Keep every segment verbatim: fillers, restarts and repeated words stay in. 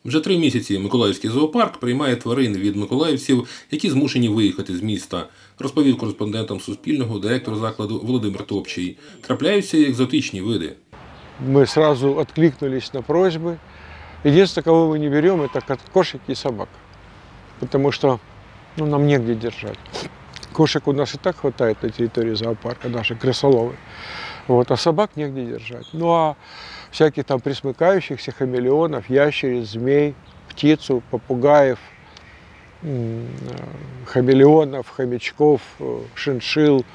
Вже три місяці Миколаївський зоопарк приймає тварин від миколаївців, які змушені виїхати з міста, розповів кореспондентам Суспільного директор закладу Володимир Топчий. Трапляються і екзотичні види. Мы сразу откликнулись на просьбы. Единственное, кого мы не берем, это кошек и собак. Потому что ну, нам негде держать. Кошек у нас и так хватает на территории зоопарка, наши крысоловы. Вот, а собак негде держать. Ну а всяких там пресмыкающихся хамелеонов, ящериц, змей, птицу, попугаев, хамелеонов, хомячков, шиншилл,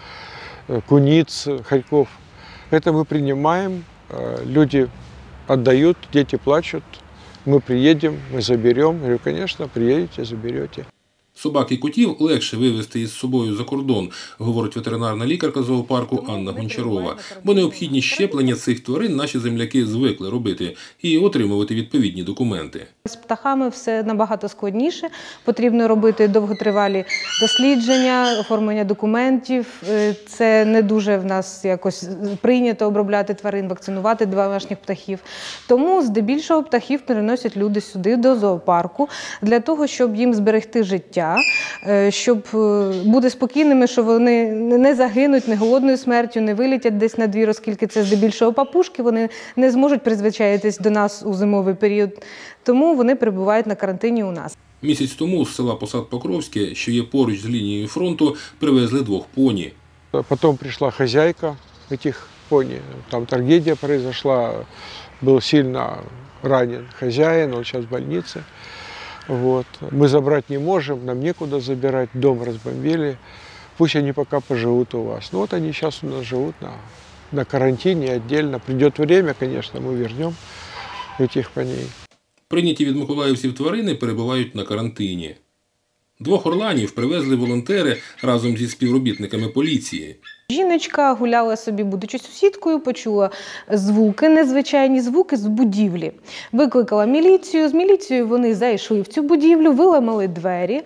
куниц, хорьков. Это мы принимаем, люди отдают, дети плачут, мы приедем, мы заберем. Я говорю, конечно, приедете, заберете. Собак і котів легше вивезти із собою за кордон, говорить ветеринарна лікарка зоопарку Анна Гончарова. Бо необхідні щеплення цих тварин наші земляки звикли робити і отримувати відповідні документи. З птахами все набагато складніше. Потрібно робити довготривалі дослідження, оформлення документів. Це не дуже в нас якось прийнято обробляти тварин, вакцинувати домашніх птахів. Тому здебільшого птахів переносять люди сюди, до зоопарку, для того, щоб їм зберегти життя, щоб бути спокійними, що вони не загинуть, не голодною смертю, не вилетять десь на двір, оскільки це здебільшого папушки, вони не зможуть призвичаїтись до нас у зимовий період, тому вони перебувають на карантині у нас. Місяць тому з села Посад-Покровське, що є поруч з лінією фронту, привезли двох поні. Потім прийшла хазяйка цих поні, там трагедія произошла, був сильно ранен хазяїн, він зараз в больниці. Вот. Мы забрать не можем, нам некуда забирать, дом разбомбили. Пусть они пока поживут у вас. Ну вот они сейчас у нас живут на, на карантине отдельно. Придет время, конечно, мы вернем этих коней. Прийняті від миколаївців тварини перебувають на карантині. Двох орланів привезли волонтери разом зі співробітниками поліції. Жіночка гуляла собі, будучи сусідкою, почула звуки, незвичайні звуки з будівлі. Викликала міліцію, з міліцією вони зайшли в цю будівлю, виламали двері,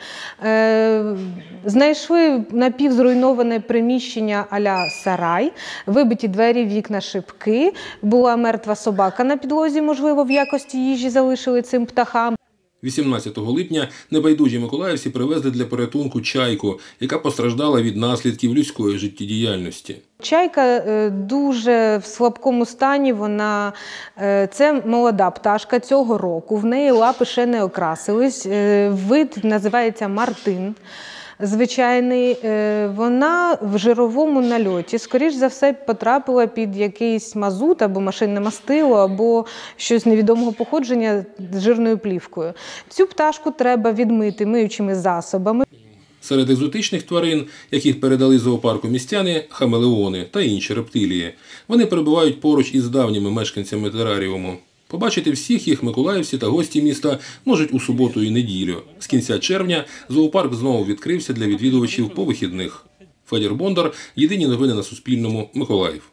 е знайшли напівзруйноване приміщення а-ля сарай, вибиті двері, вікна, шибки, була мертва собака на підлозі, можливо, в якості їжі залишили цим птахам. вісімнадцятого липня небайдужі миколаївці привезли для порятунку чайку, яка постраждала від наслідків людської життєдіяльності. Чайка дуже в слабкому стані, вона, це молода пташка цього року, в неї лапи ще не окрасились, вид називається мартин. Звичайний, вона в жировому нальоті, скоріш за все, потрапила під якийсь мазут або машинне мастило, або щось невідомого походження з жирною плівкою. Цю пташку треба відмити миючими засобами. Серед екзотичних тварин, яких передали зоопарку містяни, хамелеони та інші рептилії. Вони перебувають поруч із давніми мешканцями тераріуму. Побачити всіх їх миколаївці та гості міста можуть у суботу і неділю. З кінця червня зоопарк знову відкрився для відвідувачів по вихідних. Федір Бондар, єдині новини на Суспільному, Миколаїв.